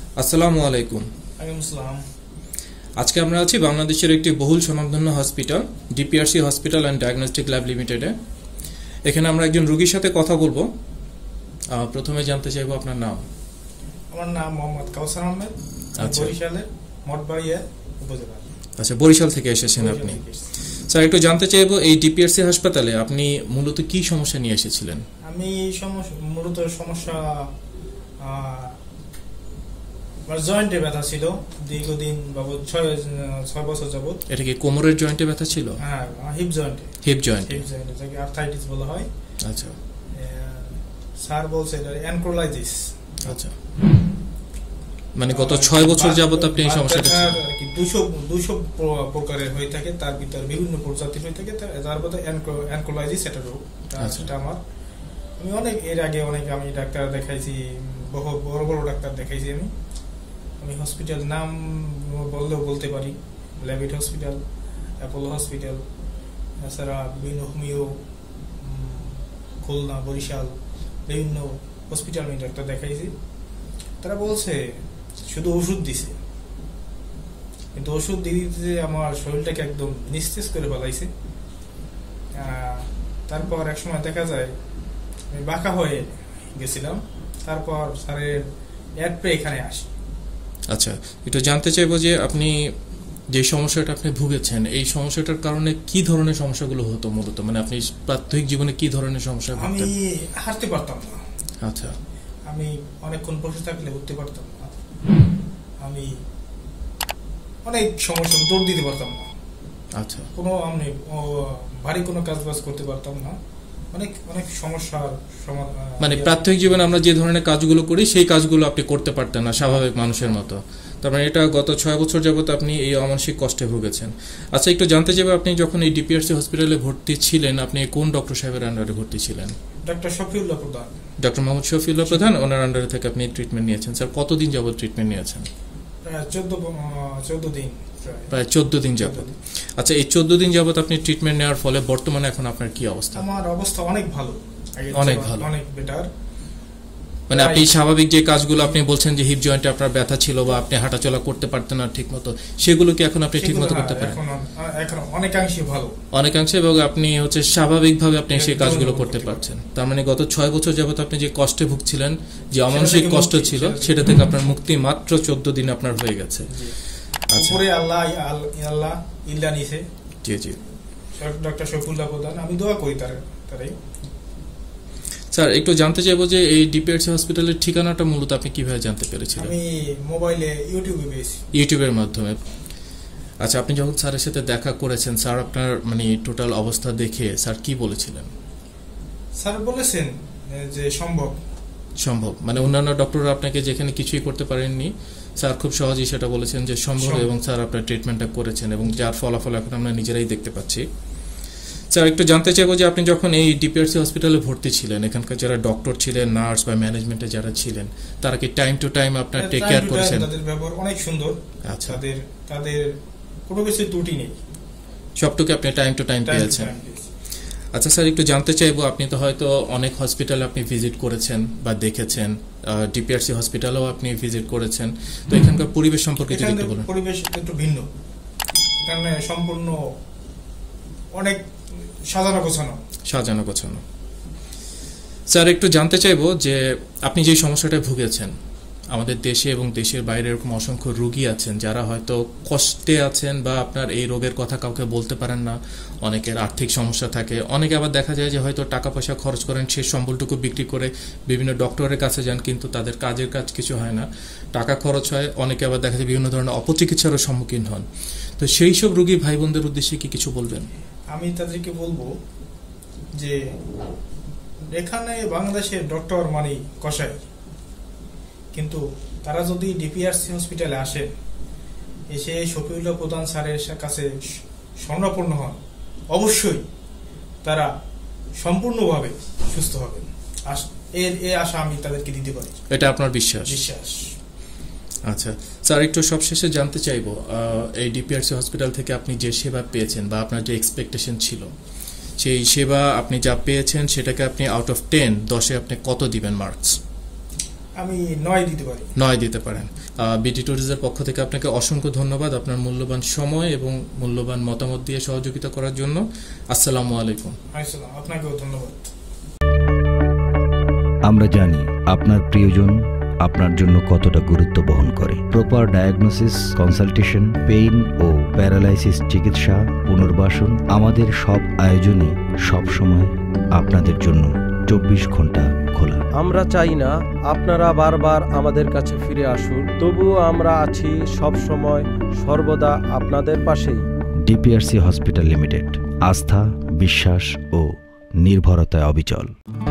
আসসালামু আলাইকুম। ওয়ালাইকুম আসসালাম। আজকে আমরা আছি বাংলাদেশের একটি বহুল স্বনামধন্য hospital DPRC hospital and diagnostic lab লিমিটেডে। এখানে আমরা একজন রোগীর সাথে কথা বলবো। প্রথমে জানতে চাইবো আপনার নাম। আমার নাম মোহাম্মদ কাউসার আহমেদ। আচ্ছা। বরিশালের মঠবাড়িয়া উপজেলা। আচ্ছা, বরিশাল থেকে এসেছেন আপনি। স্যার, একটু জানতে চাইবো এই ডিপিআরসি হাসপাতালে আপনি মূলত কি সমস্যা নিয়ে এসেছিলেন? আমি মূলত সমস্যা আমার জয়েন্টে ব্যথা ছিল দীর্ঘদিন বাবদ 6 বছর যাবত। এটা কি কোমরের জয়েন্টে ব্যথা ছিল? হ্যাঁ, হিপ জয়েন্টে। হিপ জয়েন্টে, যাকে আর্থ্রাইটিস বলা হয়। আচ্ছা। স্যার বলছে এটা অ্যানক্রোলাইটিস। আচ্ছা, মানে গত 6 বছর যাবত আপনি এই সমস্যাটা ছিল? 200 প্রকারের হয়ে থাকে, তার ভিতরে বিভিন্ন প্রজাতির হয়ে থাকে, তার মধ্যে অ্যানক্রোলাইটিস এটা রোগ। সেটা আমি এর আগে আমি ডাক্তার দেখাইছি, বড় বড় ডাক্তার দেখাইছি। আমি হসপিটাল নাম বললেও বলতে পারি, ল্যাবিট হসপিটাল, অ্যাপোলো হসপিটাল, এছাড়া বিভিন্ন হোমিও, খুলনা, বরিশাল, বিভিন্ন হসপিটাল আমি ডাক্তার দেখাইছি। তারা বলছে শুধু ওষুধ দিছে, কিন্তু ওষুধ দিতে আমার শরীরটাকে একদম নিস্তেজ করে ফেলাইছে। তারপর এক সময় দেখা যায় আমি বাঁকা হয়ে গেছিলাম। তারপর স্যারের অ্যাড পেয়ে এখানে আসি। আচ্ছা, একটু জানতে চাইবো যে আপনি যে সমস্যাটা আপনি ভুগেছেন, এই সমস্যাটার কারণে কি ধরনের সমস্যাগুলো হতো মূলত? মানে আপনি প্রাত্যহিক জীবনে কি ধরনের সমস্যা আমি ভুগতেন? হাঁটতে পারতাম না। আচ্ছা। আমি অনেকক্ষণ বসে থাকলে উঠতে পারতাম না। আমি অনেক সমস্যা, দৌড় দিতে পারতাম না। আচ্ছা। আমি ভারী কোনো কাজ বাজ করতে পারতাম না। অনেক অনেক সমস্যার মানে প্রাত্যহিক জীবনে আমরা যে ধরনের কাজগুলো করি সেই কাজগুলো আপনি করতে পারতেন না স্বাভাবিক মানুষের মতো। তার মানে এটা গত 6 বছর যাবত আপনি এই অমানসিক কষ্টে ভুগেছেন। আচ্ছা, একটু জানতে চাইবো আপনি যখন এই ডিপিআরসি হসপিটালে ভর্তি ছিলেন, আপনি কোন ডক্টর সাহেবের আন্ডারে ভর্তি ছিলেন? ডক্টর শফিউল্লাহ প্রধান। ডক্টর মোহাম্মদ শফিউল্লাহ প্রধান, ওনার আন্ডারে থেকে আপনি ট্রিটমেন্ট নিয়েছেন। স্যার, কতদিন যাবত ট্রিটমেন্ট নিয়েছেন? 14 দিন। প্রায় 14 দিন যাবত। আচ্ছা, এই 14 দিন যাবত আপনি ট্রিটমেন্ট নেওয়ার ফলে বর্তমানে এখন আপনার কি অবস্থা? আমার অবস্থা অনেক ভালো, অনেক ভালো, অনেক বেটার। মানে আপনি স্বাভাবিক যে কাজগুলো আপনি বলছেন যে হিপ জয়েন্টে আপনার ব্যথা ছিল বা আপনি হাঁটাচলা করতে পারতেন না ঠিক মতো, সেগুলো কি এখন আপনি ঠিক মতো করতে পারেন? এখন অনেকাংশে ভালো, অনেকাংশে, এবং আপনি স্বাভাবিকভাবে আপনি সেই কাজগুলো করতে পারছেন। তার মানে গত 6 বছর যাবত আপনি যে কষ্টে ভুগছিলেন, যে অমানসিক কষ্ট ছিল, সেটা থেকে আপনার মুক্তি মাত্র 14 দিন আপনার হয়ে গেছে। উপরে আল্লাহ ইল্লা নিছে। জি জি। ডক্টর শফিউল্লাহ প্রধান, আমি দোয়া করি তারাই। স্যার, একটু জানতে চাইবো যে এই ডিপিআরসি হসপিটালের ঠিকানাটা মূলত আপনি কিভাবে জানতে পেরেছিলেন? আমি মোবাইলে ইউটিউবে পেয়েছি। ইউটিউবের মাধ্যমে। আচ্ছা, আপনি যখন স্যারের সাথে দেখা করেছেন, স্যার আপনার টোটাল অবস্থা দেখে স্যার কি বলেছিলেন? স্যার বলেছেন যে সম্ভব, মানে অন্যান্য ডক্টররা আপনাকে যেখানে কিছুই করতে পারেননি, স্যার খুব সহজেই সেটা বলেছেন যে সম্ভব, এবং স্যার আপনার ট্রিটমেন্টটা করেছেন এবং যার ফলাফল এখন আমরা নিজেরাই দেখতে পাচ্ছি। স্যার, একটু জানতে চাইবো যে আপনি যখন এই ডিপিআরসি হসপিটালে ভর্তি ছিলেন, এখানকার যারা ডক্টর ছিলেন, নার্স বা ম্যানেজমেন্টে যারা ছিলেন, তারা কি টাইম টু টাইম আপনার টেক কেয়ার করেছেন? তাদের ব্যবহার অনেক সুন্দর। আচ্ছা। তাদের কোনো কিছু ত্রুটি নেই, সবটুকু আপনি টাইম টু টাইম পেয়েছেন। আচ্ছা স্যার, একটু জানতে চাইবো, আপনি তো হয়তো অনেক হসপিটালে আপনি ভিজিট করেছেন বা দেখেছেন, ডিপিআরসি হসপিটালেও আপনি ভিজিট করেছেন, তো এখানকার পরিবেশ সম্পর্কে যদি একটু বলেন। পরিবেশ একটু ভিন্ন, এখানে সম্পূর্ণ অনেক সাজানো গোছানো। স্যার, একটু জানতে চাইবো যে আপনি যে সমস্যাটা ভুগেছেন, আমাদের দেশে এবং দেশের বাইরে এরকম অসংখ্য রোগী আছেন যারা হয়তো কষ্টে আছেন বা আপনার এই রোগের কথা কাউকে বলতে পারেন না। অনেকের আর্থিক সমস্যা থাকে, অনেকে আবার দেখা যায় যে হয়তো টাকা পয়সা খরচ করেন, সেই সম্বলটুকু বিক্রি করে বিভিন্ন ডক্টরের কাছে যান, কিন্তু তাদের কাজের কাজ কিছু হয় না, টাকা খরচ হয়। অনেকে আবার দেখা যায় বিভিন্ন ধরনের অপচিকিৎসারও সম্মুখীন হন। তো সেই সব রোগী ভাই বোনদের উদ্দেশ্যে কি কিছু বলবেন? আমি তাদেরকে বলবো যে এখানে বাংলাদেশের ডক্টর মানে কসাই, কিন্তু তারা যদি ডিপিআরসি হসপিটালে আসে, এসে শফিউল্লাহ প্রধান স্যারের কাছে শরণাপন্ন হন, অবশ্যই তারা সম্পূর্ণভাবে সুস্থ হবেন। এর আশা আমি তাদেরকে দিতে পারি। এটা আপনার বিশ্বাস? আচ্ছা স্যার, একটু সবশেষে জানতে চাইবো, এই ডিপিআরসি হসপিটাল থেকে আপনি যে সেবা পেয়েছেন বা আপনার যে এক্সপেকটেশন ছিল, সেই সেবা আপনি যা পেয়েছেন সেটাকে আপনি আউট অফ 10 10-এ আপনি কত দিবেন মার্কস? আমি 9 দিতে পারি। 9 দিতে পারেন। বিডি ট্যুরিজমের পক্ষ থেকে আপনাকে অসংখ্য ধন্যবাদ আপনার মূল্যবান সময় এবং মূল্যবান মতামত দিয়ে সহযোগিতা করার জন্য। আসসালামু আলাইকুম। আসসালাম, আপনাকেও ধন্যবাদ। আমরা জানি আপনার প্রিয়জন আপনার জন্য কতটা গুরুত্ব বহন করে। প্রপার ডায়াগনোসিস, কনসালটেশন, পেইন ও প্যারালাইসিস চিকিৎসা, পুনর্বাসন, আমাদের সব আয়োজনই সবসময় আপনাদের জন্য 24 ঘন্টা খোলা। আমরা চাই না আপনারা বারবার আমাদের কাছে ফিরে আসুন, তবুও আমরা আছি সব সময় সর্বদা আপনাদের পাশেই। ডিপিআরসি হসপিটাল লিমিটেড, আস্থা, বিশ্বাস ও নির্ভরতায় অবিচল।